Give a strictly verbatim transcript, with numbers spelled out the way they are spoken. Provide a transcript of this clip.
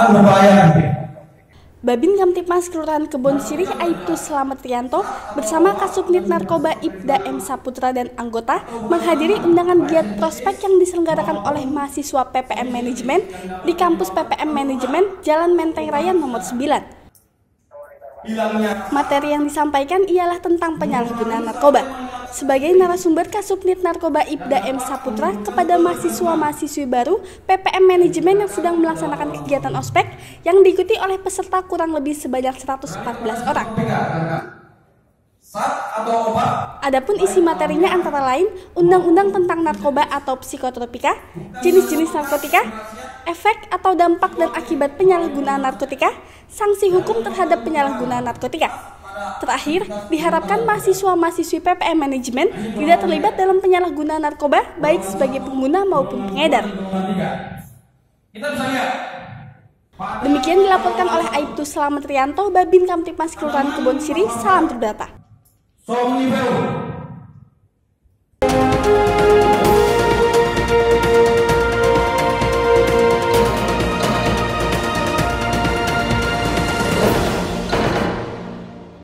sangat berbahaya nanti. Babin Kamtipmas Kelurahan Kebon Sirih Aibtu Slamet Rianto bersama Kasubnit Narkoba Ibda M Saputra dan anggota menghadiri undangan giat prospek yang diselenggarakan oleh mahasiswa P P M Manajemen di kampus P P M Manajemen Jalan Menteng Raya nomor sembilan. Materi yang disampaikan ialah tentang penyalahgunaan narkoba. Sebagai narasumber Kasubnit Narkoba Ibda M Saputra kepada mahasiswa-mahasiswi baru P P M Manajemen yang sedang melaksanakan kegiatan ospek yang diikuti oleh peserta kurang lebih sebanyak seratus empat belas orang. Adapun isi materinya antara lain undang-undang tentang narkoba atau psikotropika, jenis-jenis narkotika, efek atau dampak dan akibat penyalahgunaan narkotika, sanksi hukum terhadap penyalahgunaan narkotika. Terakhir, diharapkan mahasiswa-mahasiswi P P M Manajemen tidak terlibat dalam penyalahgunaan narkoba baik sebagai pengguna maupun pengedar. Demikian dilaporkan oleh Aibtu Slamet Rianto, Babin Kamtipmas Kelurahan Kebon Sirih. Salam Terdata.